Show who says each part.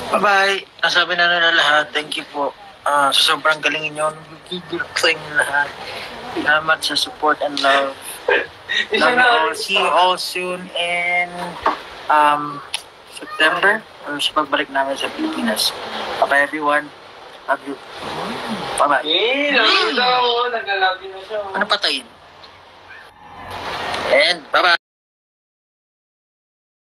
Speaker 1: Bye-bye. Nasabi na nila lahat. Thank you po. Sa sobrang galing nyo. Nagigil sa inyo lahat. Salamat sa support and love. Love you all. See you all soon in September or sa pagbalik namin sa Pilipinas. Bye-bye everyone. Love you. Bye-bye.
Speaker 2: Love you daw. Nag-love you na siya.
Speaker 1: Ano patayin? And bye-bye.